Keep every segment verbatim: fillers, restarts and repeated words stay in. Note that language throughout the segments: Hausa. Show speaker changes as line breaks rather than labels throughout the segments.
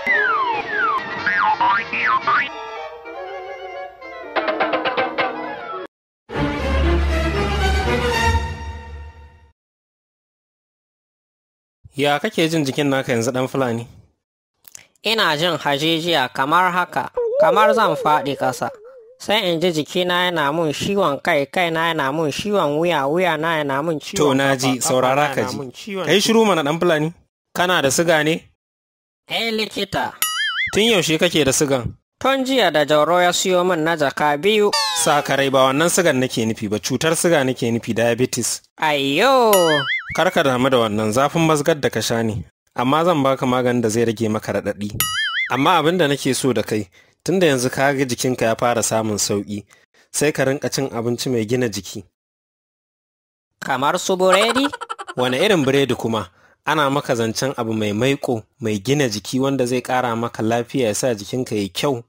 Ya kake jin jikin naka yanzu ɗan Fulani?
Ina jin hajijiya kamar haka, kamar zan faɗi ƙasa. Sai in ji jikina yana mun ciwon kai, kaina yana mun ciwon wuya, wuya na yana mun ciwon
To na ji, saurara ka ji. Ka yi shiru mana ɗan Fulani. Kana da siga ne?
Eh likita.
Tun yaushe kake da sigan?
Tun jiya da Jauro ya siyo min na jaka biyu.
Sakarai ba wannan sigan nake nufi ba, cutar siga nake nufi, diabetes.
Ayyo!
Kar ka damu da wannan, zafin mazgar da ka sha ne. Amma zan baka maganin da zai rage maka raɗaɗi. Amma abin da nake so da kai, tunda yanzu ka ga jikinka ya fara samun sauƙi, sai ka rinka cin abinci mai gina jiki.
Kamar su buredi?
Wane irin biredi kuma? Ana maka zancen abu mai maiƙo, mai gina jiki wanda zai ƙara maka lafiya ya sa jikinka ya kyau.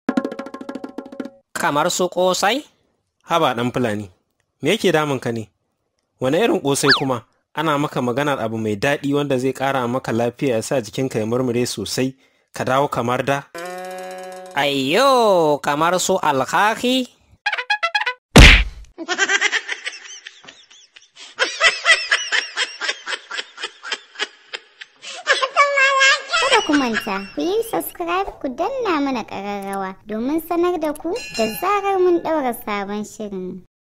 Kamar su ƙosai?
Haba ɗan Fulani, me yake damunka ne? Wane irin ƙosai kuma? Ana maka maganar abu mai daɗi wanda zai ƙara maka lafiya ya sa jikinka ya murmure sosai, ka dawo kamar da?
Ayyo, kamar su alkaki?
Kada ku manta, ku yi subscribe ku danna mana ƙararrawa domin sanar da ku da zarar mun ɗaura sabon shirin.